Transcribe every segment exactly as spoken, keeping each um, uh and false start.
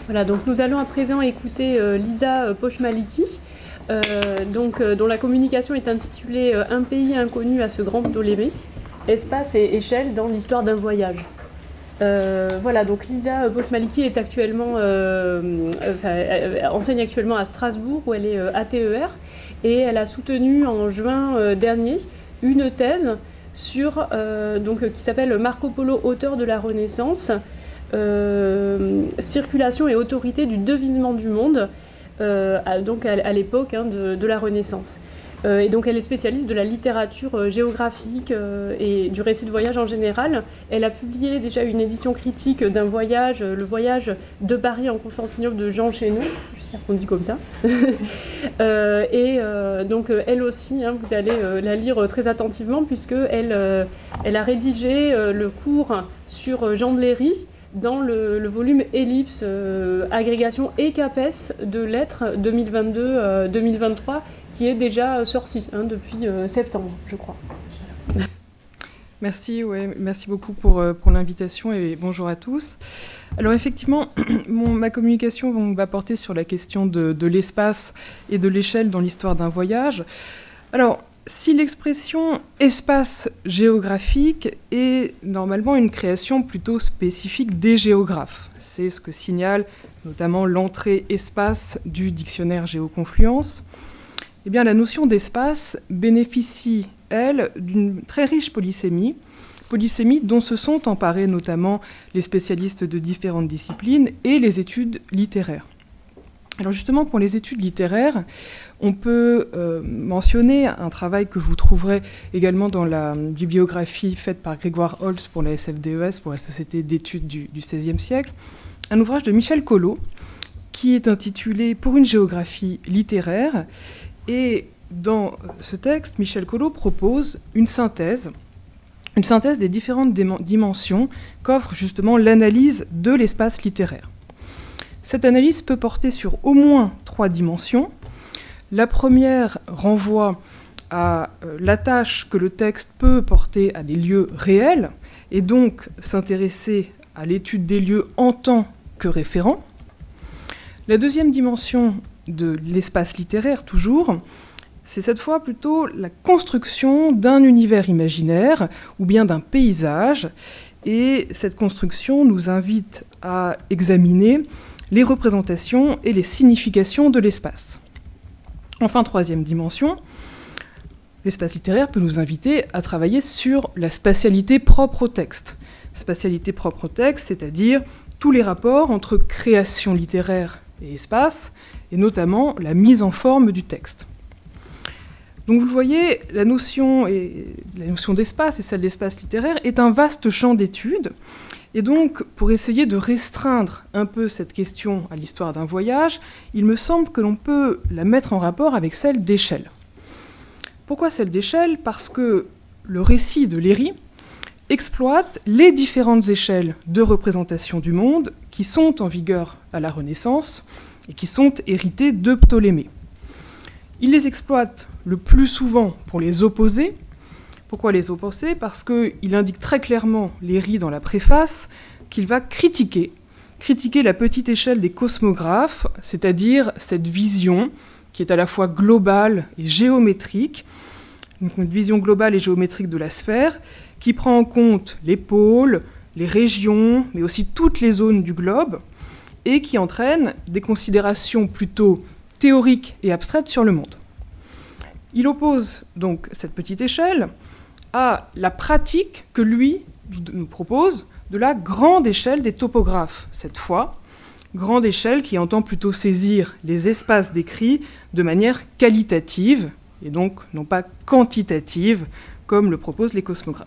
Voilà, donc nous allons à présent écouter euh, Lisa Pochmaliki, euh, donc, euh, dont la communication est intitulée euh, « Un pays inconnu à ce grand Ptolémée, espace et échelle dans l'histoire d'un voyage ». Euh, voilà, donc Lisa Pochmaliki est actuellement, euh, enfin, elle enseigne actuellement à Strasbourg, où elle est euh, A T E R, et elle a soutenu en juin euh, dernier une thèse sur, euh, donc, qui s'appelle Marco Polo, auteur de la Renaissance, euh, circulation et autorité du devinement du monde, euh, à, donc à, à l'époque hein, de, de la Renaissance. Euh, et donc elle est spécialiste de la littérature euh, géographique euh, et du récit de voyage en général. Elle a publié déjà une édition critique d'un voyage, euh, le voyage de Paris en Constantinople de Jean Chéneau, j'espère qu'on dit comme ça. euh, et euh, donc euh, elle aussi, hein, vous allez euh, la lire euh, très attentivement puisqu'elle euh, elle a rédigé euh, le cours sur euh, Jean de Léry dans le, le volume Ellipse, euh, agrégation et CAPES de lettres deux mille vingt-deux deux mille vingt-trois, qui est déjà sorti hein, depuis euh, septembre, je crois. Merci, ouais, merci beaucoup pour, pour l'invitation et bonjour à tous. Alors effectivement, mon, ma communication bon, va porter sur la question de, de l'espace et de l'échelle dans l'histoire d'un voyage. Alors, si l'expression espace géographique est normalement une création plutôt spécifique des géographes, c'est ce que signale notamment l'entrée espace du dictionnaire Géoconfluence, eh bien la notion d'espace bénéficie, elle, d'une très riche polysémie, polysémie dont se sont emparés notamment les spécialistes de différentes disciplines et les études littéraires. Alors justement, pour les études littéraires, on peut euh, mentionner un travail que vous trouverez également dans la bibliographie faite par Grégoire Holtz pour la S F D E S, pour la Société d'études du, du seizième siècle, un ouvrage de Michel Collot, qui est intitulé « Pour une géographie littéraire ». Et dans ce texte, Michel Collot propose une synthèse, une synthèse des différentes dimensions qu'offre justement l'analyse de l'espace littéraire. Cette analyse peut porter sur au moins trois dimensions. La première renvoie à euh, l'attache que le texte peut porter à des lieux réels et donc s'intéresser à l'étude des lieux en tant que référent. La deuxième dimension de l'espace littéraire, toujours, c'est cette fois plutôt la construction d'un univers imaginaire ou bien d'un paysage. Et cette construction nous invite à examiner les représentations et les significations de l'espace. Enfin, troisième dimension, l'espace littéraire peut nous inviter à travailler sur la spatialité propre au texte. Spatialité propre au texte, c'est-à-dire tous les rapports entre création littéraire et espace, et notamment la mise en forme du texte. Donc vous le voyez, la notion, et, la notion d'espace et celle d'espace littéraire est un vaste champ d'études. Et donc, pour essayer de restreindre un peu cette question à l'histoire d'un voyage, il me semble que l'on peut la mettre en rapport avec celle d'échelle. Pourquoi celle d'échelle ? Parce que le récit de Léry exploite les différentes échelles de représentation du monde qui sont en vigueur à la Renaissance et qui sont héritées de Ptolémée. Il les exploite le plus souvent pour les opposer. Pourquoi les opposer ? Parce qu'il indique très clairement, Léry dans la préface, qu'il va critiquer, critiquer la petite échelle des cosmographes, c'est-à-dire cette vision qui est à la fois globale et géométrique, une vision globale et géométrique de la sphère, qui prend en compte les pôles, les régions, mais aussi toutes les zones du globe, et qui entraîne des considérations plutôt théoriques et abstraites sur le monde. Il oppose donc cette petite échelle à la pratique que lui nous propose de la grande échelle des topographes, cette fois, grande échelle qui entend plutôt saisir les espaces décrits de manière qualitative, et donc non pas quantitative, comme le proposent les cosmographes.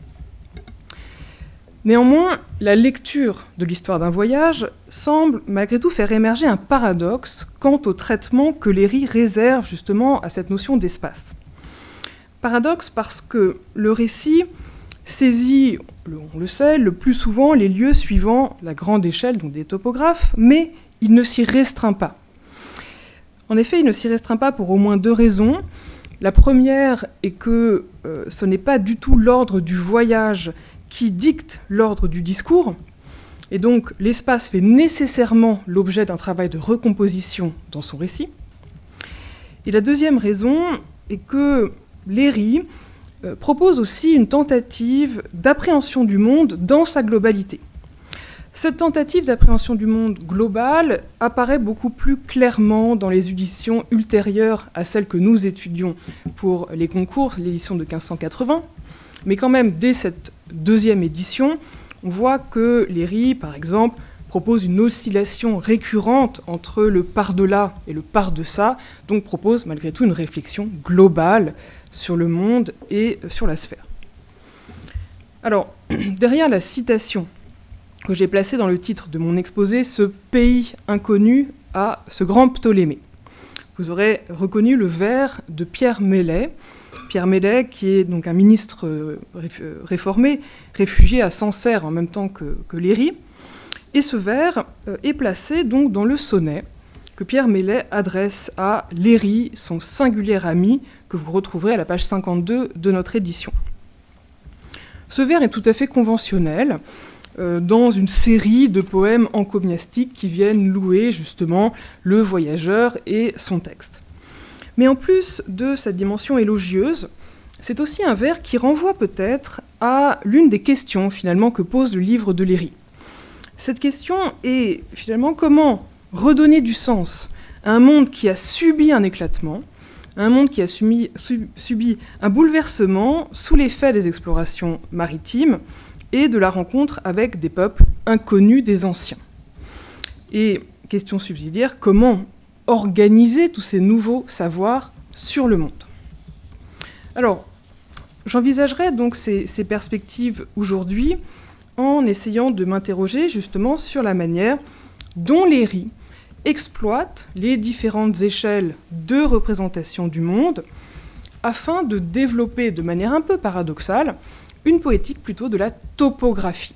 Néanmoins, la lecture de l'histoire d'un voyage semble malgré tout faire émerger un paradoxe quant au traitement que Léry réserve justement à cette notion d'espace. Paradoxe parce que le récit saisit, on le sait, le plus souvent les lieux suivant la grande échelle, donc des topographes, mais il ne s'y restreint pas. En effet, il ne s'y restreint pas pour au moins deux raisons. La première est que euh, ce n'est pas du tout l'ordre du voyage qui dicte l'ordre du discours. Et donc, l'espace fait nécessairement l'objet d'un travail de recomposition dans son récit. Et la deuxième raison est que Léry euh, propose aussi une tentative d'appréhension du monde dans sa globalité. Cette tentative d'appréhension du monde global apparaît beaucoup plus clairement dans les éditions ultérieures à celles que nous étudions pour les concours, l'édition de quinze cent quatre-vingts. Mais quand même, dès cette deuxième édition, on voit que Léry, par exemple, propose une oscillation récurrente entre le par-delà et le par-deçà, donc propose malgré tout une réflexion globale sur le monde et sur la sphère. Alors, derrière la citation que j'ai placée dans le titre de mon exposé, ce pays inconnu à ce grand Ptolémée, vous aurez reconnu le vers de Pierre Mellet, Pierre Mellet, qui est donc un ministre réformé, réfugié à Sancerre en même temps que, que Léry. Et ce vers est placé donc dans le sonnet que Pierre Mellet adresse à Léry, son singulier ami, que vous retrouverez à la page cinquante-deux de notre édition. Ce vers est tout à fait conventionnel, euh, dans une série de poèmes encomiastiques qui viennent louer justement le voyageur et son texte. Mais en plus de cette dimension élogieuse, c'est aussi un vers qui renvoie peut-être à l'une des questions finalement que pose le livre de Léry. Cette question est finalement comment redonner du sens à un monde qui a subi un éclatement, à un monde qui a subi, subi un bouleversement sous l'effet des explorations maritimes et de la rencontre avec des peuples inconnus des anciens. Et question subsidiaire, comment organiser tous ces nouveaux savoirs sur le monde. Alors, j'envisagerai donc ces, ces perspectives aujourd'hui en essayant de m'interroger justement sur la manière dont Léry exploite les différentes échelles de représentation du monde afin de développer de manière un peu paradoxale une poétique plutôt de la topographie.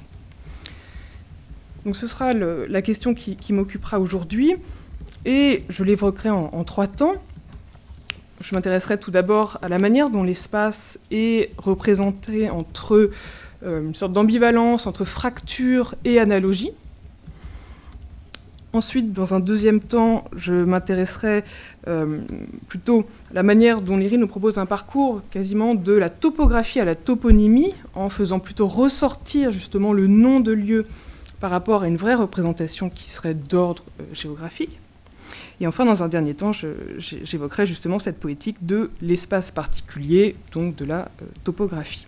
Donc ce sera le, la question qui, qui m'occupera aujourd'hui. Et je l'évoquerai en, en trois temps. Je m'intéresserai tout d'abord à la manière dont l'espace est représenté entre euh, une sorte d'ambivalence entre fracture et analogie. Ensuite, dans un deuxième temps, je m'intéresserai euh, plutôt à la manière dont Léry nous propose un parcours quasiment de la topographie à la toponymie, en faisant plutôt ressortir justement le nom de lieu par rapport à une vraie représentation qui serait d'ordre euh, géographique. Et enfin, dans un dernier temps, je, j'évoquerai justement cette poétique de l'espace particulier, donc de la euh, topographie.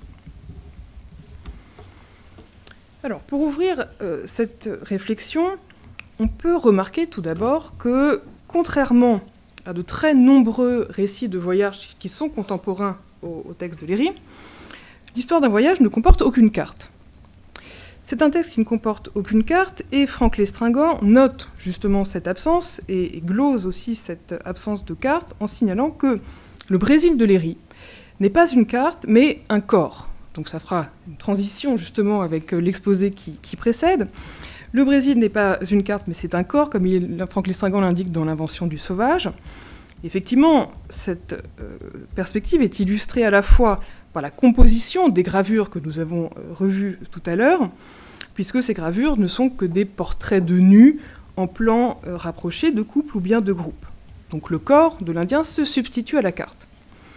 Alors, pour ouvrir euh, cette réflexion, on peut remarquer tout d'abord que, contrairement à de très nombreux récits de voyage qui sont contemporains au, au texte de Léry, l'histoire d'un voyage ne comporte aucune carte. C'est un texte qui ne comporte aucune carte, et Franck Lestringant note justement cette absence, et glose aussi cette absence de carte, en signalant que le Brésil de Léry n'est pas une carte, mais un corps. Donc ça fera une transition justement avec l'exposé qui, qui précède. Le Brésil n'est pas une carte, mais c'est un corps, comme il, Franck Lestringant l'indique dans l'Invention du sauvage. Effectivement, cette euh, perspective est illustrée à la fois par la composition des gravures que nous avons euh, revues tout à l'heure, puisque ces gravures ne sont que des portraits de nus en plan euh, rapproché de couple ou bien de groupe. Donc le corps de l'Indien se substitue à la carte.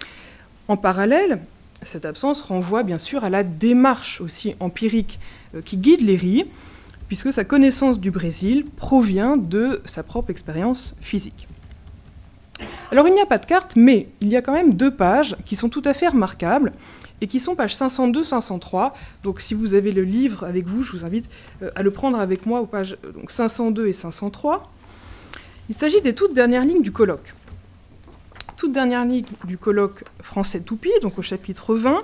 En parallèle, cette absence renvoie bien sûr à la démarche aussi empirique euh, qui guide Léry, puisque sa connaissance du Brésil provient de sa propre expérience physique. Alors il n'y a pas de carte, mais il y a quand même deux pages qui sont tout à fait remarquables et qui sont pages cinq cent deux cinq cent trois. Donc si vous avez le livre avec vous, je vous invite à le prendre avec moi aux pages donc, cinq cent deux et cinq cent trois. Il s'agit des toutes dernières lignes du colloque. Toute dernière ligne du colloque français Toupy, donc au chapitre vingt,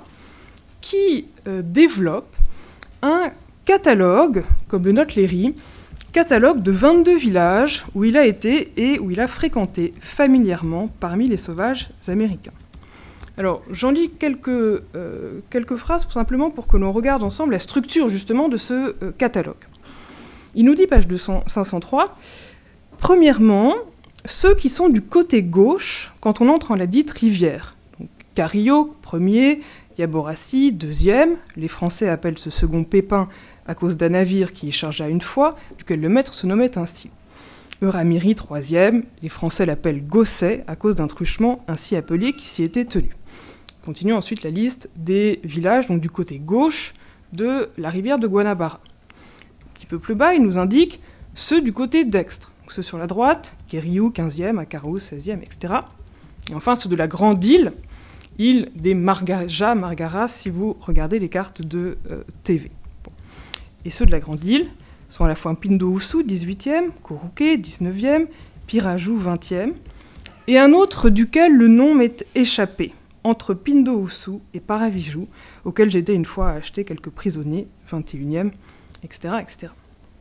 qui euh, développe un catalogue, comme le note Léry, catalogue de vingt-deux villages où il a été et où il a fréquenté familièrement parmi les sauvages américains. Alors, j'en lis quelques, euh, quelques phrases simplement pour que l'on regarde ensemble la structure justement de ce euh, catalogue. Il nous dit, page cinq cent trois, « Premièrement, ceux qui sont du côté gauche quand on entre en la dite rivière. Donc, Carrillo, premier, Yaborassi, deuxième, les Français appellent ce second Pépin à cause d'un navire qui y chargea une fois, duquel le maître se nommait ainsi. Euramiri, troisième, les Français l'appellent Gosset, à cause d'un truchement ainsi appelé qui s'y était tenu. Continue ensuite la liste des villages, donc du côté gauche de la rivière de Guanabara. Un petit peu plus bas, il nous indique ceux du côté dextre, donc ceux sur la droite, Kériou, quinzième, Akarouz, seizième, et cetera. Et enfin ceux de la grande île, île des Margaja, Margaras, si vous regardez les cartes de euh, T V. Bon. Et ceux de la grande île sont à la fois Pindo-Oussou, dix-huitième, Korouké, dix-neuvième, Pirajou, vingtième, et un autre duquel le nom m'est échappé, entre Pindo-Oussou et Paravijou, auquel j'ai été une fois acheter quelques prisonniers, vingt et unième, et cetera, et cetera.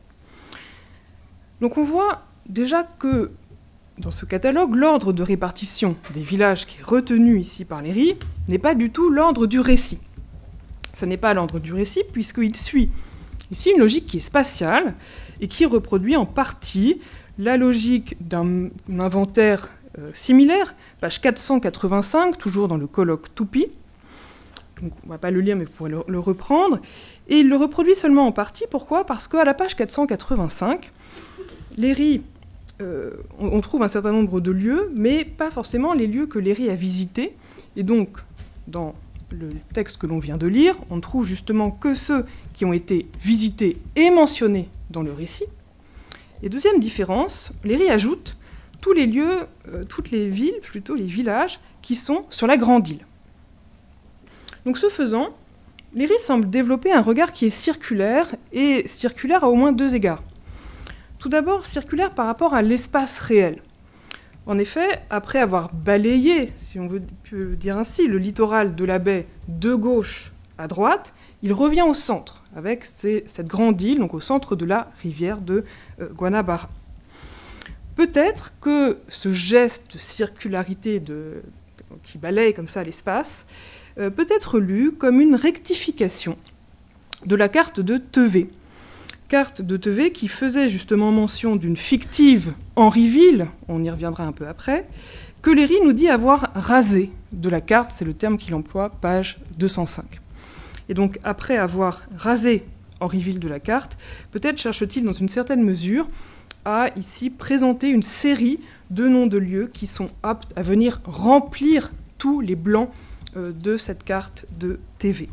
Donc on voit déjà que dans ce catalogue, l'ordre de répartition des villages qui est retenu ici par Léry n'est pas du tout l'ordre du récit. Ça n'est pas l'ordre du récit puisqu'il suit ici une logique qui est spatiale et qui reproduit en partie la logique d'un inventaire euh, similaire, page quatre cent quatre-vingt-cinq, toujours dans le colloque Tupi. Donc, on ne va pas le lire, mais vous pourrez le, le reprendre. Et il le reproduit seulement en partie. Pourquoi ? Parce qu'à la page quatre cent quatre-vingt-cinq, Léry, euh, on, on trouve un certain nombre de lieux, mais pas forcément les lieux que Léry a visités. Et donc, dans le texte que l'on vient de lire, on ne trouve justement que ceux qui ont été visités et mentionnés dans le récit. Et deuxième différence, Léry ajoute tous les lieux, euh, toutes les villes, plutôt les villages, qui sont sur la grande île. Donc ce faisant, Léry semble développer un regard qui est circulaire, et circulaire à au moins deux égards. Tout d'abord, circulaire par rapport à l'espace réel. En effet, après avoir balayé, si on veut dire ainsi, le littoral de la baie de gauche à droite, il revient au centre, avec ces, cette grande île, donc au centre de la rivière de euh, Guanabara. Peut-être que ce geste de circularité de, qui balaye comme ça l'espace euh, peut être lu comme une rectification de la carte de Tevet. Carte de Tevet qui faisait justement mention d'une fictive Henryville, on y reviendra un peu après, que Léry nous dit avoir rasé de la carte, c'est le terme qu'il emploie, page deux cent cinq. Et donc, après avoir rasé Henryville de la carte, peut-être cherche-t-il dans une certaine mesure à ici présenter une série de noms de lieux qui sont aptes à venir remplir tous les blancs euh, de cette carte de T V.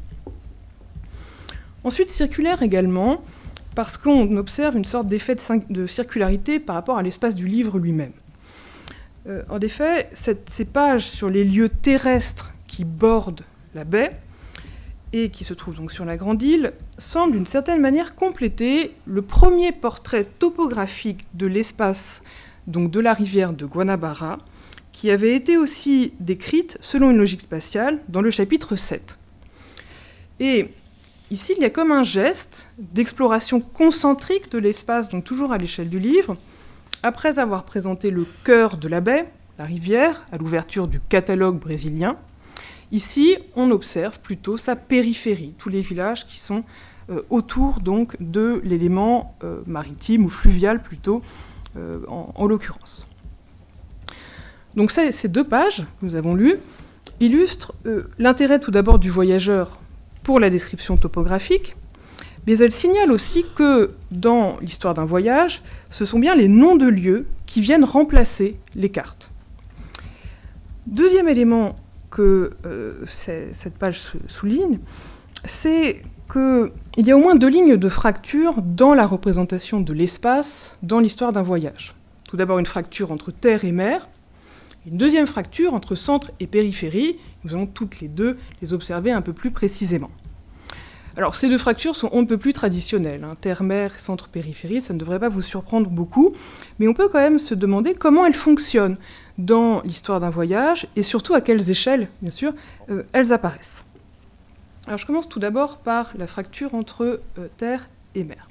Ensuite, circulaire également, parce qu'on observe une sorte d'effet de circularité par rapport à l'espace du livre lui-même. Euh, en effet, cette, ces pages sur les lieux terrestres qui bordent la baie, et qui se trouvent donc sur la grande île, semblent d'une certaine manière compléter le premier portrait topographique de l'espace donc de la rivière de Guanabara, qui avait été aussi décrite selon une logique spatiale dans le chapitre sept. Et ici, il y a comme un geste d'exploration concentrique de l'espace, donc toujours à l'échelle du livre, après avoir présenté le cœur de la baie, la rivière, à l'ouverture du catalogue brésilien. Ici, on observe plutôt sa périphérie, tous les villages qui sont euh, autour donc, de l'élément euh, maritime ou fluvial plutôt, euh, en, en l'occurrence. Donc ces, ces deux pages que nous avons lues illustrent euh, l'intérêt tout d'abord du voyageur pour la description topographique, mais elles signalent aussi que dans l'histoire d'un voyage, ce sont bien les noms de lieux qui viennent remplacer les cartes. Deuxième élément que euh, cette page souligne, c'est qu'il y a au moins deux lignes de fracture dans la représentation de l'espace dans l'histoire d'un voyage. Tout d'abord une fracture entre terre et mer, une deuxième fracture entre centre et périphérie. Nous allons toutes les deux les observer un peu plus précisément. Alors ces deux fractures sont on ne peut plus traditionnelles, hein, terre-mer, centre-périphérie, ça ne devrait pas vous surprendre beaucoup, mais on peut quand même se demander comment elles fonctionnent dans l'histoire d'un voyage, et surtout à quelles échelles, bien sûr, euh, elles apparaissent. Alors je commence tout d'abord par la fracture entre euh, terre et mer.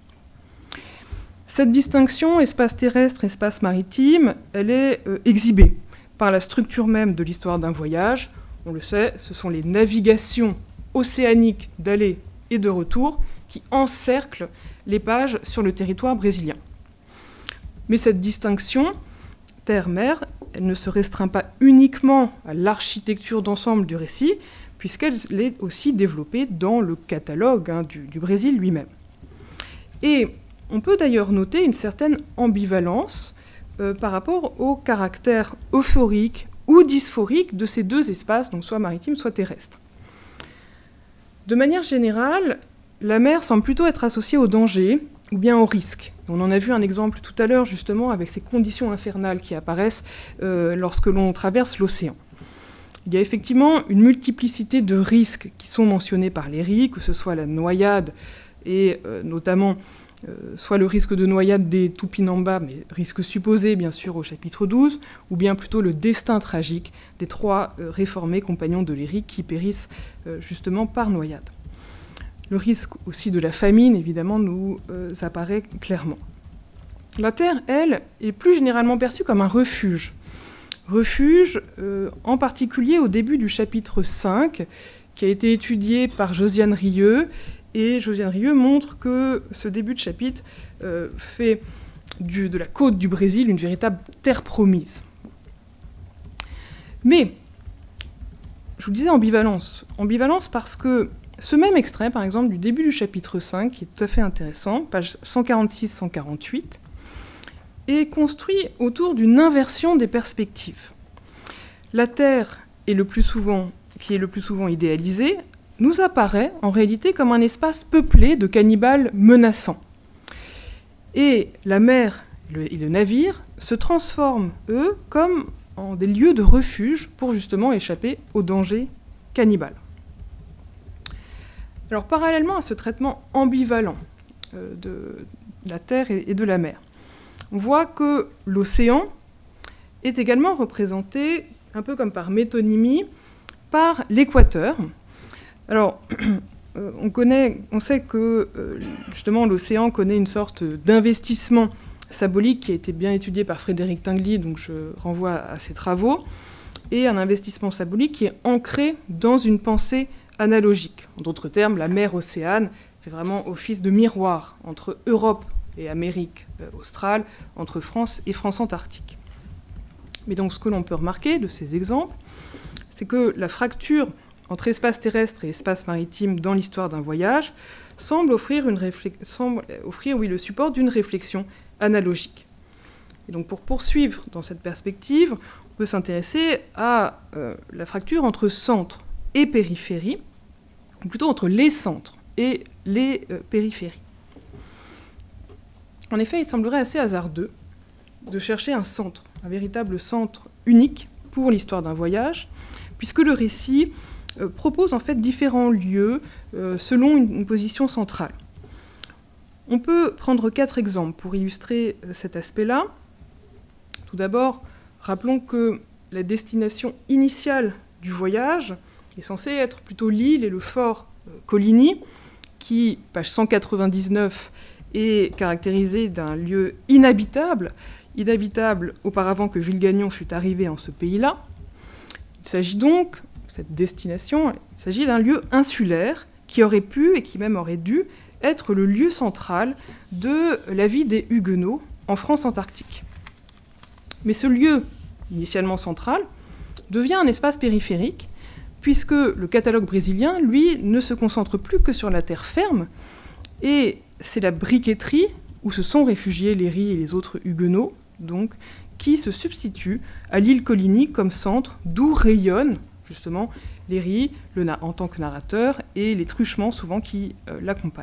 Cette distinction espace terrestre, espace maritime, elle est euh, exhibée par la structure même de l'histoire d'un voyage. On le sait, ce sont les navigations océaniques d'aller et de retour qui encerclent les pages sur le territoire brésilien. Mais cette distinction terre-mer, elle ne se restreint pas uniquement à l'architecture d'ensemble du récit, puisqu'elle est aussi développée dans le catalogue hein, du, du Brésil lui-même. Et on peut d'ailleurs noter une certaine ambivalence euh, par rapport au caractère euphorique ou dysphorique de ces deux espaces, donc soit maritime, soit terrestre. De manière générale, la mer semble plutôt être associée au danger ou bien au risque. On en a vu un exemple tout à l'heure, justement, avec ces conditions infernales qui apparaissent euh, lorsque l'on traverse l'océan. Il y a effectivement une multiplicité de risques qui sont mentionnés par Léry, que ce soit la noyade et euh, notamment euh, soit le risque de noyade des Tupinamba, mais risque supposé bien sûr au chapitre douze, ou bien plutôt le destin tragique des trois euh, réformés compagnons de Léry qui périssent euh, justement par noyade. Le risque aussi de la famine, évidemment, nous euh, apparaît clairement. La Terre, elle, est plus généralement perçue comme un refuge. Refuge, euh, en particulier au début du chapitre cinq, qui a été étudié par Josiane Rieu. Et Josiane Rieu montre que ce début de chapitre euh, fait du, de la côte du Brésil une véritable terre promise. Mais, je vous disais ambivalence. Ambivalence parce que ce même extrait, par exemple, du début du chapitre cinq, qui est tout à fait intéressant, pages cent quarante-six à cent quarante-huit, est construit autour d'une inversion des perspectives. La Terre, est le plus souvent, qui est le plus souvent idéalisée, nous apparaît en réalité comme un espace peuplé de cannibales menaçants. Et la mer et le navire se transforment, eux, comme en des lieux de refuge pour justement échapper aux dangers cannibales. Alors, parallèlement à ce traitement ambivalent euh, de la Terre et de la mer, on voit que l'océan est également représenté, un peu comme par métonymie, par l'équateur. Alors, euh, on, connaît, on sait que euh, justement l'océan connaît une sorte d'investissement symbolique qui a été bien étudié par Frédéric Tinguely, donc je renvoie à ses travaux, et un investissement symbolique qui est ancré dans une pensée analogique. En d'autres termes, la mer Océane fait vraiment office de miroir entre Europe et Amérique australe, entre France et France antarctique. Mais donc ce que l'on peut remarquer de ces exemples, c'est que la fracture entre espace terrestre et espace maritime dans l'histoire d'un voyage semble offrir, une réflex... semble offrir oui, le support d'une réflexion analogique. Et donc pour poursuivre dans cette perspective, on peut s'intéresser à euh, la fracture entre centre et périphérie, ou plutôt entre les centres et les euh, périphéries. En effet, il semblerait assez hasardeux de chercher un centre, un véritable centre unique pour l'histoire d'un voyage, puisque le récit euh, propose en fait différents lieux euh, selon une, une position centrale. On peut prendre quatre exemples pour illustrer euh, cet aspect-là. Tout d'abord, rappelons que la destination initiale du voyage est censée être plutôt l'île et le fort euh, Coligny, qui, page cent quatre-vingt-dix-neuf, est caractérisé d'un lieu inhabitable, inhabitable auparavant que Villegaignon fût arrivé en ce pays-là. Il s'agit donc, cette destination, il s'agit d'un lieu insulaire qui aurait pu, et qui même aurait dû, être le lieu central de la vie des Huguenots en France antarctique. Mais ce lieu, initialement central, devient un espace périphérique, puisque le catalogue brésilien, lui, ne se concentre plus que sur la terre ferme, et c'est la briqueterie, où se sont réfugiés Léry et les autres Huguenots, donc, qui se substitue à l'île Coligny comme centre, d'où rayonnent justement Léry en tant que narrateur et les truchements souvent qui euh, l'accompagnent.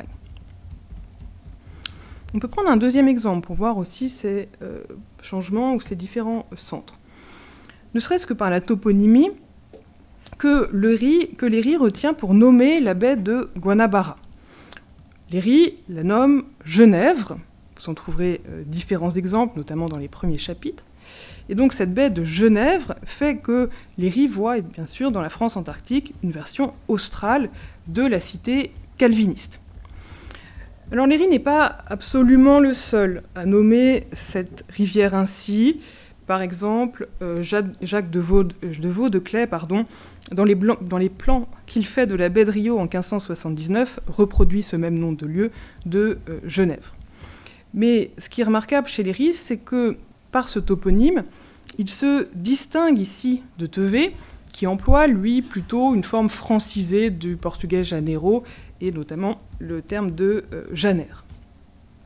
On peut prendre un deuxième exemple pour voir aussi ces euh, changements ou ces différents centres. Ne serait-ce que par la toponymie que Léry, que Léry retient pour nommer la baie de Guanabara. Léry la nomme Genèvre. Vous en trouverez euh, différents exemples, notamment dans les premiers chapitres. Et donc cette baie de Genèvre fait que Léry voit, bien sûr, dans la France antarctique, une version australe de la cité calviniste. Alors Léry n'est pas absolument le seul à nommer cette rivière ainsi. Par exemple, euh, Jacques de Vaudeclay, pardon, dans les, blancs, dans les plans qu'il fait de la baie de Rio en quinze cent soixante-dix-neuf, reproduit ce même nom de lieu de euh, Genève. Mais ce qui est remarquable chez Léry, c'est que par ce toponyme, il se distingue ici de Tevet, qui emploie, lui, plutôt une forme francisée du portugais janeiro, et notamment le terme de euh, Janer.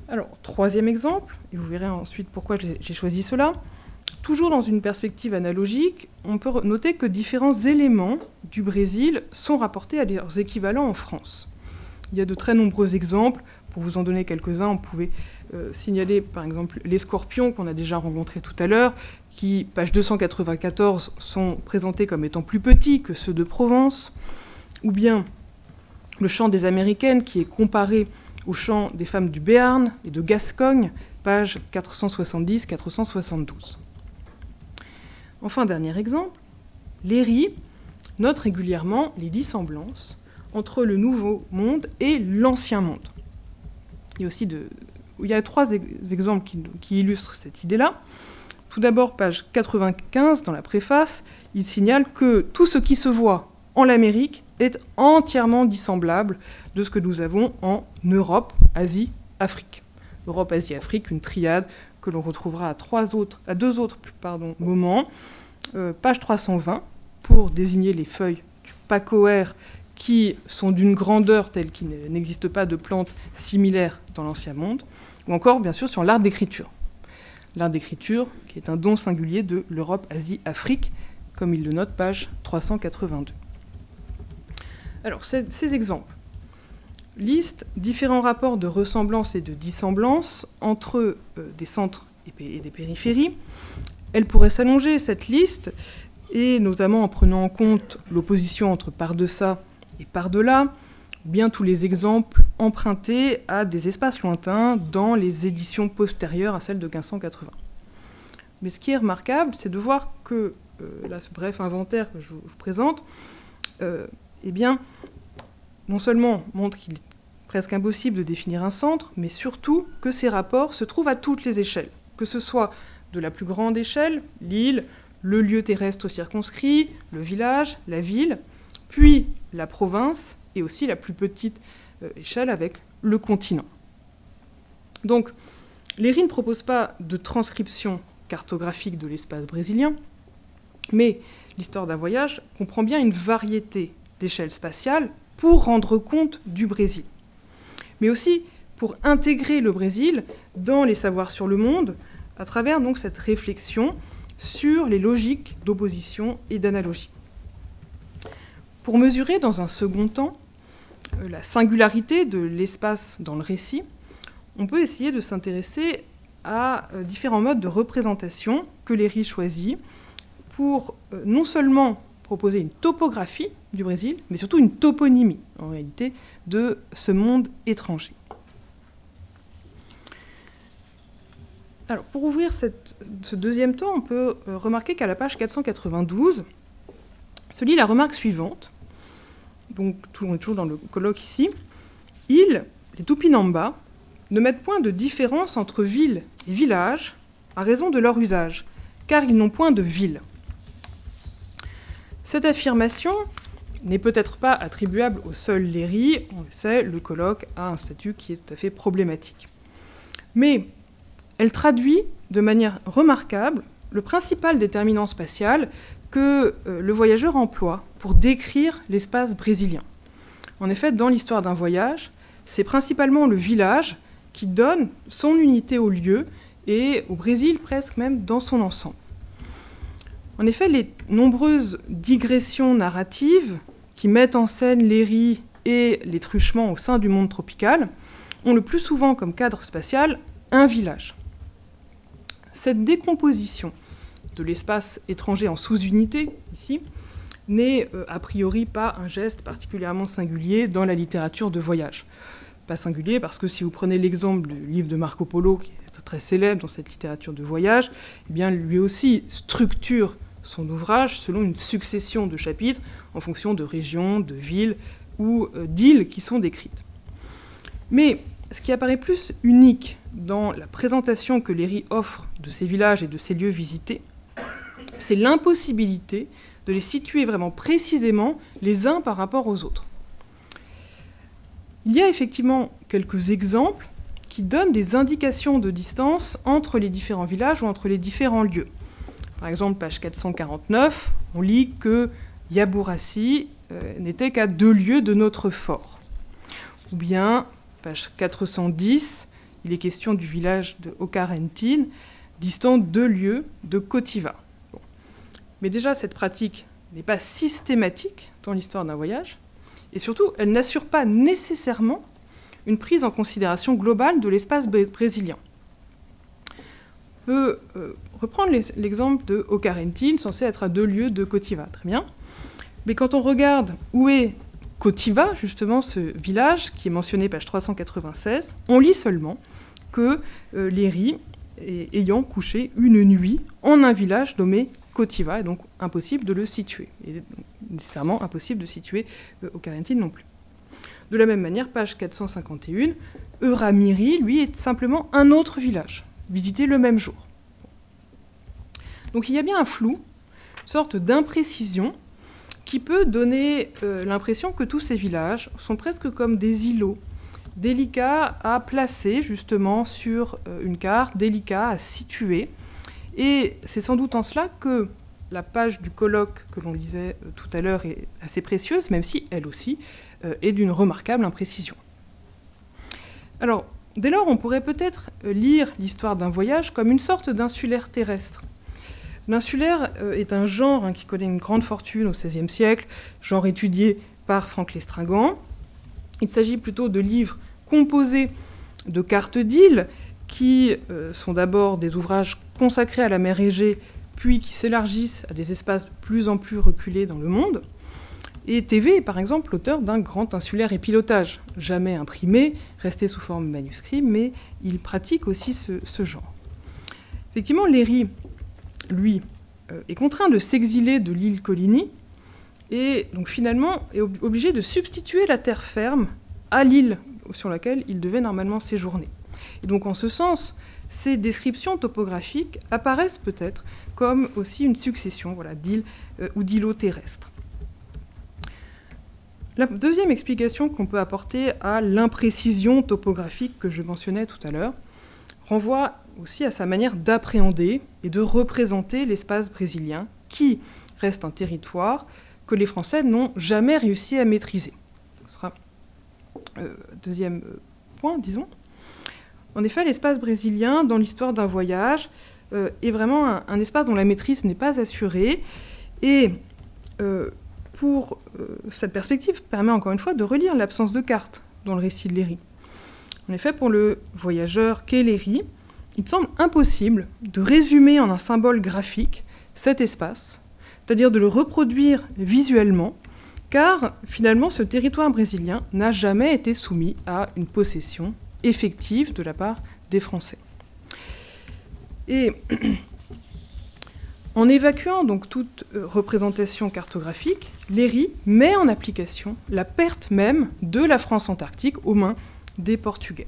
Alors, troisième exemple, et vous verrez ensuite pourquoi j'ai choisi cela. Toujours dans une perspective analogique, on peut noter que différents éléments du Brésil sont rapportés à leurs équivalents en France. Il y a de très nombreux exemples. Pour vous en donner quelques-uns, on pouvait euh, signaler par exemple les scorpions qu'on a déjà rencontrés tout à l'heure, qui, page deux cent quatre-vingt-quatorze, sont présentés comme étant plus petits que ceux de Provence, ou bien le chant des Américaines qui est comparé au chant des femmes du Béarn et de Gascogne, page quatre cent soixante-dix à quatre cent soixante-douze. Enfin, dernier exemple, Léry note régulièrement les dissemblances entre le Nouveau Monde et l'Ancien Monde. Il y a aussi de, il y a trois ex exemples qui, qui illustrent cette idée-là. Tout d'abord, page quatre-vingt-quinze, dans la préface, il signale que tout ce qui se voit en l'Amérique est entièrement dissemblable de ce que nous avons en Europe, Asie, Afrique. Europe, Asie, Afrique, une triade que l'on retrouvera à, trois autres, à deux autres pardon, moments. Euh, page trois cent vingt, pour désigner les feuilles du pacoère qui sont d'une grandeur telle qu'il n'existe pas de plantes similaires dans l'Ancien Monde, ou encore, bien sûr, sur l'art d'écriture. L'art d'écriture, qui est un don singulier de l'Europe, Asie, Afrique, comme il le note, page trois cent quatre-vingt-deux. Alors, ces, ces exemples listent différents rapports de ressemblance et de dissemblance entre euh, des centres et, et des périphéries. Elle pourrait s'allonger, cette liste, et notamment en prenant en compte l'opposition entre par-deçà et par-delà, ou bien tous les exemples empruntés à des espaces lointains dans les éditions postérieures à celles de quinze cent quatre-vingts. Mais ce qui est remarquable, c'est de voir que, euh, là, ce bref inventaire que je vous présente, euh, eh bien, non seulement montre qu'il est presque impossible de définir un centre, mais surtout que ces rapports se trouvent à toutes les échelles, que ce soit de la plus grande échelle, l'île, le lieu terrestre circonscrit, le village, la ville, puis la province, et aussi la plus petite euh, échelle avec le continent. Donc, Léry ne propose pas de transcription cartographique de l'espace brésilien, mais l'histoire d'un voyage comprend bien une variété d'échelles spatiales pour rendre compte du Brésil, mais aussi pour intégrer le Brésil dans les savoirs sur le monde, à travers donc cette réflexion sur les logiques d'opposition et d'analogie. Pour mesurer dans un second temps la singularité de l'espace dans le récit, on peut essayer de s'intéresser à différents modes de représentation que Léry choisit pour non seulement proposer une topographie du Brésil, mais surtout une toponymie, en réalité, de ce monde étranger. Alors, pour ouvrir cette, ce deuxième temps, on peut remarquer qu'à la page quatre cent quatre-vingt-douze, se lit la remarque suivante. Donc, on est toujours dans le colloque ici. Ils, les Tupinamba, ne mettent point de différence entre ville et village à raison de leur usage, car ils n'ont point de ville. Cette affirmation n'est peut-être pas attribuable au seul Léry. On le sait, le colloque a un statut qui est tout à fait problématique. Mais elle traduit de manière remarquable le principal déterminant spatial que euh, le voyageur emploie pour décrire l'espace brésilien. En effet, dans l'histoire d'un voyage, c'est principalement le village qui donne son unité au lieu et au Brésil presque même dans son ensemble. En effet, les nombreuses digressions narratives qui mettent en scène Léry et les truchements au sein du monde tropical ont le plus souvent comme cadre spatial un village. Cette décomposition de l'espace étranger en sous-unités, ici, n'est euh, a priori pas un geste particulièrement singulier dans la littérature de voyage. Pas singulier parce que si vous prenez l'exemple du livre de Marco Polo, qui est très célèbre dans cette littérature de voyage, eh bien, lui aussi structure son ouvrage selon une succession de chapitres en fonction de régions, de villes ou euh, d'îles qui sont décrites. Mais ce qui apparaît plus unique dans la présentation que Léry offre de ces villages et de ces lieux visités, c'est l'impossibilité de les situer vraiment précisément les uns par rapport aux autres. Il y a effectivement quelques exemples qui donnent des indications de distance entre les différents villages ou entre les différents lieux. Par exemple, page quatre cent quarante-neuf, on lit que Yabourassi euh, n'était qu'à deux lieues de notre fort. Ou bien, page quatre cent dix, il est question du village de Okarentine, distant deux lieues de Kotiva. Bon. Mais déjà, cette pratique n'est pas systématique dans l'histoire d'un voyage, et surtout, elle n'assure pas nécessairement une prise en considération globale de l'espace brésilien. On peut euh, reprendre l'exemple de Okarentine, censé être à deux lieues de Kotiva, très bien. Mais quand on regarde où est Kotiva, justement, ce village, qui est mentionné page trois cent quatre-vingt-seize, on lit seulement que euh, Léry est ayant couché une nuit en un village nommé Kotiva, et donc impossible de le situer. Et nécessairement impossible de situer euh, Okarentine non plus. De la même manière, page quatre cent cinquante et un, Euramiri, lui, est simplement un autre village, visité le même jour. Donc il y a bien un flou, une sorte d'imprécision, qui peut donner euh, l'impression que tous ces villages sont presque comme des îlots, délicats à placer justement sur euh, une carte, délicats à situer. Et c'est sans doute en cela que la page du colloque que l'on lisait euh, tout à l'heure est assez précieuse, même si elle aussi euh, est d'une remarquable imprécision. Alors, dès lors, on pourrait peut-être lire l'histoire d'un voyage comme une sorte d'insulaire terrestre. L'insulaire euh, est un genre hein, qui connaît une grande fortune au seizième siècle, genre étudié par Franck L'Estringant. Il s'agit plutôt de livres composés de cartes d'îles qui euh, sont d'abord des ouvrages consacrés à la mer Égée, puis qui s'élargissent à des espaces de plus en plus reculés dans le monde. Et Thévé est par exemple l'auteur d'un grand insulaire épilotage, jamais imprimé, resté sous forme manuscrit, mais il pratique aussi ce, ce genre. Effectivement, Léry, lui, euh, est contraint de s'exiler de l'île Coligny, et donc finalement est ob- obligé de substituer la terre ferme à l'île sur laquelle il devait normalement séjourner. Et donc en ce sens, ces descriptions topographiques apparaissent peut-être comme aussi une succession voilà, d'îles euh, ou d'îlots terrestres. La deuxième explication qu'on peut apporter à l'imprécision topographique que je mentionnais tout à l'heure renvoie aussi à sa manière d'appréhender et de représenter l'espace brésilien, qui reste un territoire que les Français n'ont jamais réussi à maîtriser. Ce sera euh, deuxième point, disons. En effet, l'espace brésilien, dans l'histoire d'un voyage, euh, est vraiment un, un espace dont la maîtrise n'est pas assurée. Et euh, pour euh, cette perspective permet encore une fois de relire l'absence de carte dans le récit de Léry. En effet, pour le voyageur qu'est Léry, il semble impossible de résumer en un symbole graphique cet espace, c'est-à-dire de le reproduire visuellement, car finalement ce territoire brésilien n'a jamais été soumis à une possession effective de la part des Français. Et en évacuant donc toute représentation cartographique, Léry met en application la perte même de la France antarctique aux mains des Portugais.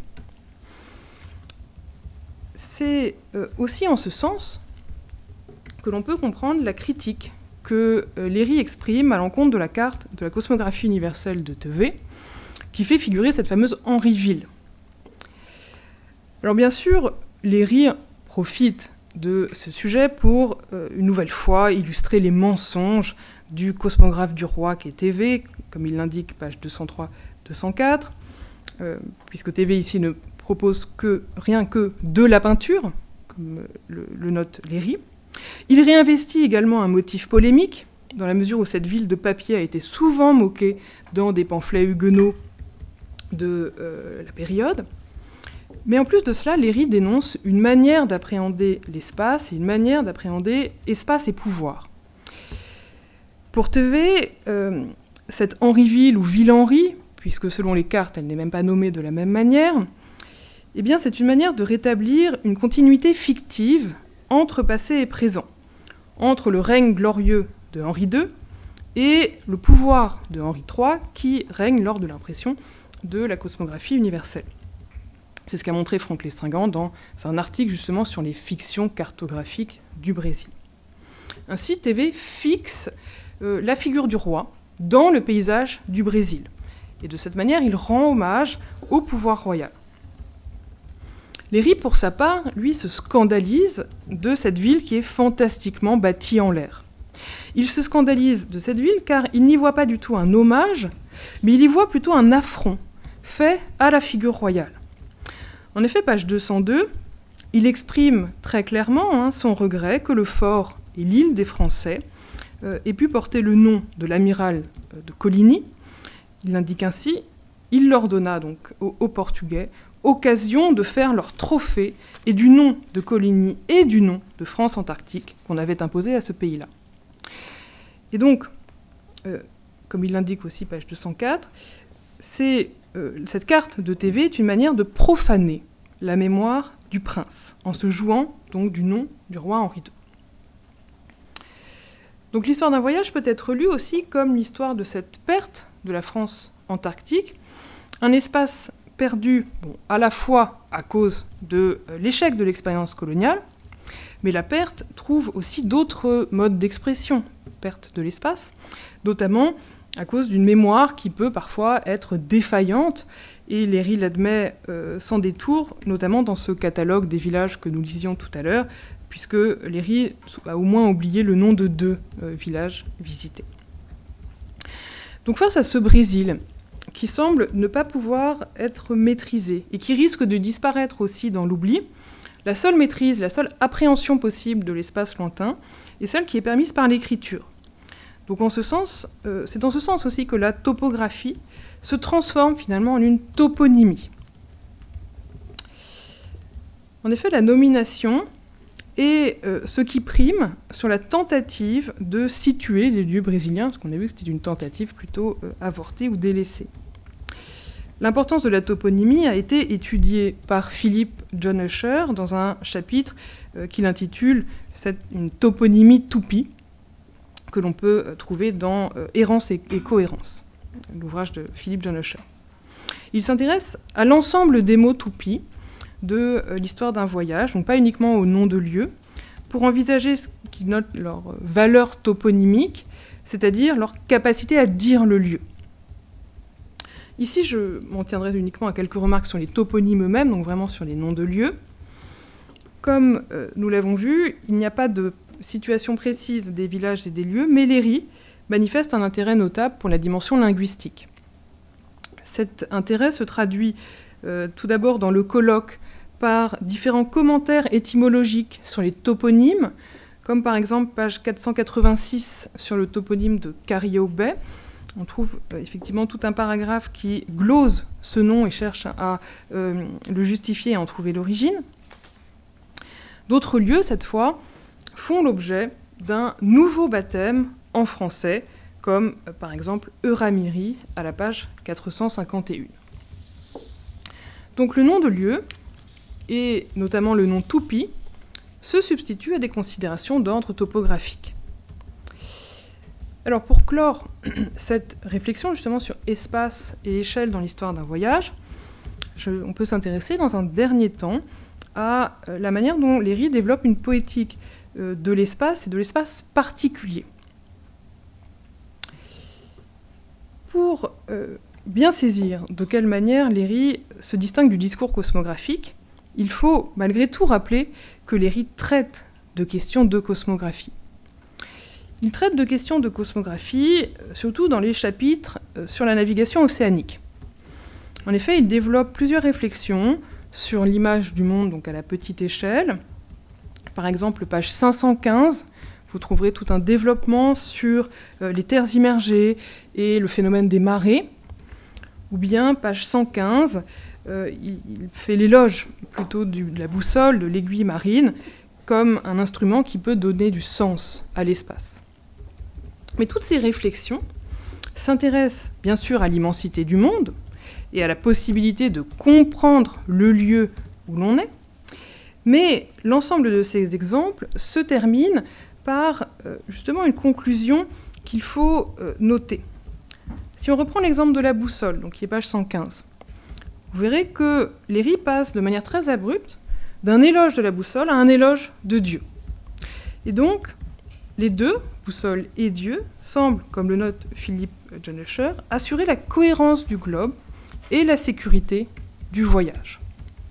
C'est aussi en ce sens que l'on peut comprendre la critique que Léry exprime à l'encontre de la carte de la cosmographie universelle de Thévé, qui fait figurer cette fameuse Henryville. Alors bien sûr, Léry profite de ce sujet pour, euh, une nouvelle fois, illustrer les mensonges du cosmographe du roi qui est Thévé, comme il l'indique, page deux cent trois deux cent quatre, euh, puisque Thévé ici ne propose que, rien que de la peinture, comme le, le note Léry. Il réinvestit également un motif polémique, dans la mesure où cette ville de papier a été souvent moquée dans des pamphlets huguenots de euh, la période. Mais en plus de cela, Léry dénonce une manière d'appréhender l'espace et une manière d'appréhender espace et pouvoir. Pour Thévé, euh, cette Henryville ou Ville-Henri, puisque selon les cartes, elle n'est même pas nommée de la même manière, eh bien, c'est une manière de rétablir une continuité fictive entre passé et présent, entre le règne glorieux de Henri deux et le pouvoir de Henri trois qui règne lors de l'impression de la cosmographie universelle. C'est ce qu'a montré Franck L'Estringant dans un article justement sur les fictions cartographiques du Brésil. Ainsi, Thévé fixe euh, la figure du roi dans le paysage du Brésil. Et de cette manière, il rend hommage au pouvoir royal. Léry, pour sa part, lui, se scandalise de cette ville qui est fantastiquement bâtie en l'air. Il se scandalise de cette ville car il n'y voit pas du tout un hommage, mais il y voit plutôt un affront fait à la figure royale. En effet, page deux cent deux, il exprime très clairement hein, son regret que le fort et l'île des Français euh, aient pu porter le nom de l'amiral de Coligny. Il indique ainsi « Il leur donna donc aux, aux Portugais occasion de faire leur trophée et du nom de Coligny et du nom de France Antarctique qu'on avait imposé à ce pays-là. » Et donc, euh, comme il l'indique aussi, page deux cent quatre, c'est, euh, cette carte de T V est une manière de profaner la mémoire du prince, en se jouant donc du nom du roi Henri deux. Donc l'histoire d'un voyage peut être lue aussi comme l'histoire de cette perte de la France antarctique, un espace perdu bon, à la fois à cause de euh, l'échec de l'expérience coloniale, mais la perte trouve aussi d'autres modes d'expression, perte de l'espace, notamment à cause d'une mémoire qui peut parfois être défaillante, et Léry l'admet euh, sans détour, notamment dans ce catalogue des villages que nous lisions tout à l'heure, puisque Léry a au moins oublié le nom de deux euh, villages visités. Donc face à ce Brésil, qui semble ne pas pouvoir être maîtrisé, et qui risque de disparaître aussi dans l'oubli, la seule maîtrise, la seule appréhension possible de l'espace lointain est celle qui est permise par l'écriture. Donc en ce sens, euh, c'est dans ce sens aussi que la topographie se transforme finalement en une toponymie. En effet, la nomination est euh, ce qui prime sur la tentative de situer les lieux brésiliens, parce qu'on a vu que c'était une tentative plutôt euh, avortée ou délaissée. L'importance de la toponymie a été étudiée par Philippe John Usher dans un chapitre euh, qu'il intitule « Une toponymie toupie », que l'on peut trouver dans euh, « Errance et, et cohérence », l'ouvrage de Philippe John Usher. Il s'intéresse à l'ensemble des mots toupies de euh, l'histoire d'un voyage, donc pas uniquement au nom de lieu, pour envisager ce qui note leur valeur toponymique, c'est-à-dire leur capacité à dire le lieu. Ici, je m'en tiendrai uniquement à quelques remarques sur les toponymes eux-mêmes, donc vraiment sur les noms de lieux. Comme euh, nous l'avons vu, il n'y a pas de situation précise des villages et des lieux, mais Léry manifeste un intérêt notable pour la dimension linguistique. Cet intérêt se traduit euh, tout d'abord dans le colloque par différents commentaires étymologiques sur les toponymes, comme par exemple page quatre cent quatre-vingt-six sur le toponyme de Carrió Bay. On trouve euh, effectivement tout un paragraphe qui glose ce nom et cherche à euh, le justifier et à en trouver l'origine. D'autres lieux, cette fois, font l'objet d'un nouveau baptême en français, comme euh, par exemple Euramiri à la page quatre cent cinquante et un. Donc le nom de lieu, et notamment le nom Tupi, se substitue à des considérations d'ordre topographique. Alors pour clore cette réflexion justement sur espace et échelle dans l'histoire d'un voyage, je, on peut s'intéresser dans un dernier temps à euh, la manière dont Léry développe une poétique euh, de l'espace et de l'espace particulier. Pour euh, bien saisir de quelle manière Léry se distingue du discours cosmographique, il faut malgré tout rappeler que Léry traite de questions de cosmographie. Il traite de questions de cosmographie, surtout dans les chapitres sur la navigation océanique. En effet, il développe plusieurs réflexions sur l'image du monde, donc à la petite échelle. Par exemple, page cinq cent quinze, vous trouverez tout un développement sur les terres immergées et le phénomène des marées. Ou bien, page cent quinze, euh, il fait l'éloge plutôt du, de la boussole, de l'aiguille marine, comme un instrument qui peut donner du sens à l'espace. Mais toutes ces réflexions s'intéressent bien sûr à l'immensité du monde et à la possibilité de comprendre le lieu où l'on est, mais l'ensemble de ces exemples se termine par euh, justement une conclusion qu'il faut euh, noter. Si on reprend l'exemple de la boussole, donc qui est page cent quinze, vous verrez que Léry passe de manière très abrupte d'un éloge de la boussole à un éloge de Dieu. Et donc, les deux, boussole et Dieu, semblent, comme le note Philippe John Usher, assurer la cohérence du globe et la sécurité du voyage.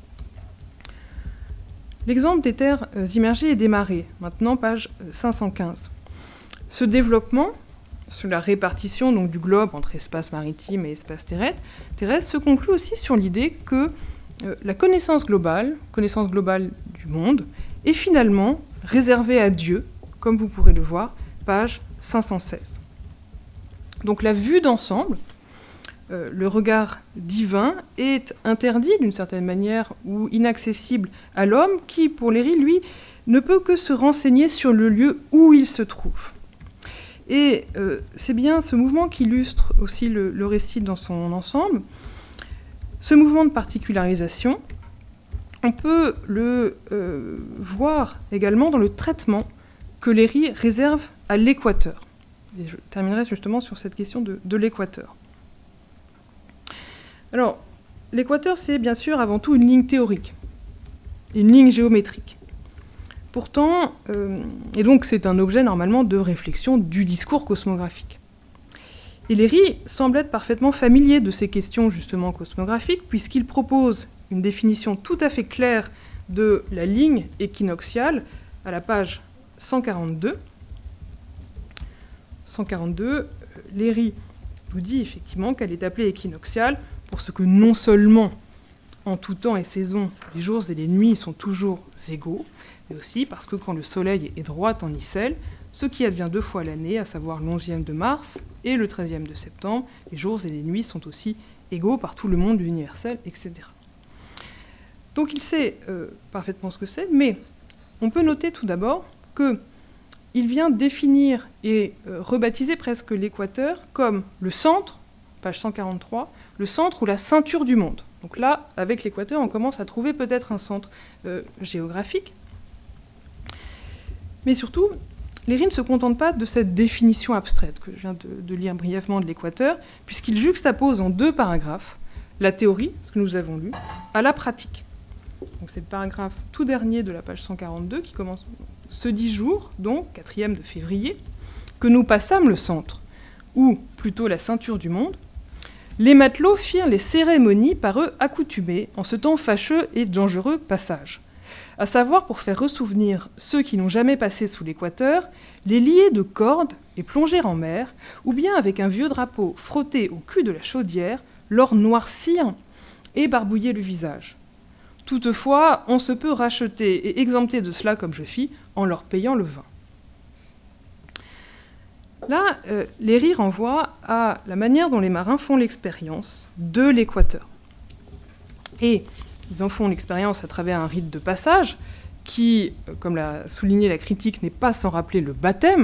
L'exemple des terres immergées et des marées, maintenant page cinq cent quinze. Ce développement, sur la répartition donc, du globe entre espace maritime et espace terrestre, terrestre se conclut aussi sur l'idée que euh, la connaissance globale, connaissance globale du monde, est finalement réservée à Dieu, comme vous pourrez le voir, page cinq cent seize. Donc la vue d'ensemble, euh, le regard divin, est interdit d'une certaine manière ou inaccessible à l'homme qui, pour Léry, lui, ne peut que se renseigner sur le lieu où il se trouve. Et euh, c'est bien ce mouvement qui illustre aussi le, le récit dans son ensemble. Ce mouvement de particularisation, on peut le euh, voir également dans le traitement que Léry réserve à l'équateur. Et je terminerai justement sur cette question de, de l'équateur. Alors, l'équateur, c'est bien sûr avant tout une ligne théorique, une ligne géométrique. Pourtant, euh, et donc c'est un objet normalement de réflexion du discours cosmographique. Et Léry semble être parfaitement familier de ces questions justement cosmographiques, puisqu'il propose une définition tout à fait claire de la ligne équinoxiale à la page cent quarante-deux. cent quarante-deux, Léry nous dit effectivement qu'elle est appelée équinoxiale pour ce que non seulement en tout temps et saison, les jours et les nuits sont toujours égaux, mais aussi parce que quand le soleil est droit en icelle, ce qui advient deux fois l'année, à savoir l'onzième de mars et le treizième de septembre, les jours et les nuits sont aussi égaux par tout le monde universel, et cetera. Donc il sait euh, parfaitement ce que c'est, mais on peut noter tout d'abord qu'il vient définir et euh, rebaptiser presque l'équateur comme le centre, page cent quarante-trois, le centre ou la ceinture du monde. Donc là, avec l'équateur, on commence à trouver peut-être un centre euh, géographique. Mais surtout, Léry ne se contente pas de cette définition abstraite que je viens de, de lire brièvement de l'équateur, puisqu'il juxtapose en deux paragraphes la théorie, ce que nous avons lu, à la pratique. Donc c'est le paragraphe tout dernier de la page cent quarante-deux qui commence ce dix jours, donc quatrième de février, que nous passâmes le centre, ou plutôt la ceinture du monde. Les matelots firent les cérémonies par eux accoutumées en ce temps fâcheux et dangereux passage, à savoir pour faire ressouvenir ceux qui n'ont jamais passé sous l'équateur, les lier de cordes et plonger en mer, ou bien avec un vieux drapeau frotté au cul de la chaudière, leur noircir et barbouiller le visage. Toutefois, on se peut racheter et exempter de cela comme je fis, en leur payant le vin. Là, euh, Léry renvoie à la manière dont les marins font l'expérience de l'équateur. Et ils en font l'expérience à travers un rite de passage qui, comme l'a souligné la critique, n'est pas sans rappeler le baptême.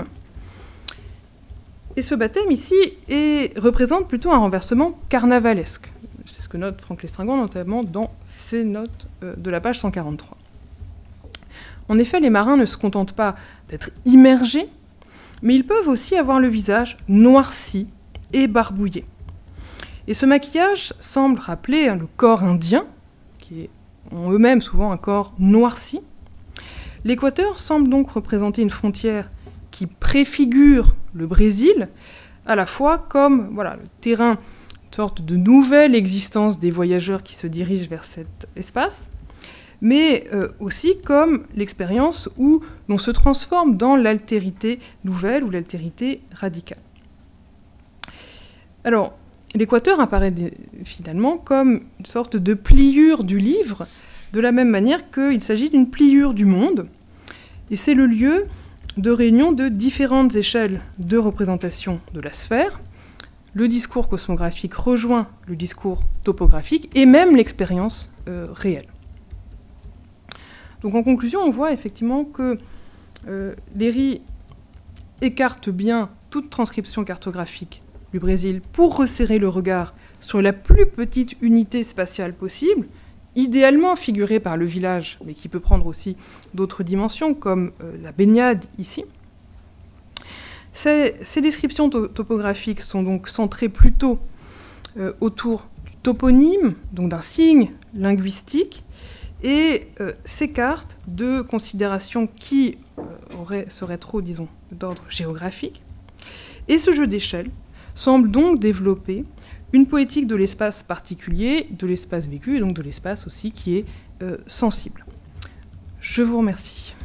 Et ce baptême ici est, représente plutôt un renversement carnavalesque. C'est ce que note Franck Lestringon, notamment dans ses notes euh, de la page cent quarante-trois. En effet, les marins ne se contentent pas d'être immergés, mais ils peuvent aussi avoir le visage noirci et barbouillé. Et ce maquillage semble rappeler hein, le corps indien, qui ont eux-mêmes souvent un corps noirci. L'équateur semble donc représenter une frontière qui préfigure le Brésil, à la fois comme voilà, le terrain, une sorte de nouvelle existence des voyageurs qui se dirigent vers cet espace, mais euh, aussi comme l'expérience où l'on se transforme dans l'altérité nouvelle ou l'altérité radicale. Alors, l'équateur apparaît finalement comme une sorte de pliure du livre, de la même manière qu'il s'agit d'une pliure du monde, et c'est le lieu de réunion de différentes échelles de représentation de la sphère. Le discours cosmographique rejoint le discours topographique et même l'expérience euh, réelle. Donc en conclusion, on voit effectivement que euh, Léry écarte bien toute transcription cartographique du Brésil pour resserrer le regard sur la plus petite unité spatiale possible, idéalement figurée par le village, mais qui peut prendre aussi d'autres dimensions, comme euh, la baignade ici. Ces, ces descriptions to topographiques sont donc centrées plutôt euh, autour du toponyme, donc d'un signe linguistique, et euh, s'écartent de considérations qui euh, auraient, seraient trop, disons, d'ordre géographique. Et ce jeu d'échelle semble donc développer une poétique de l'espace particulier, de l'espace vécu, et donc de l'espace aussi qui est euh, sensible. Je vous remercie.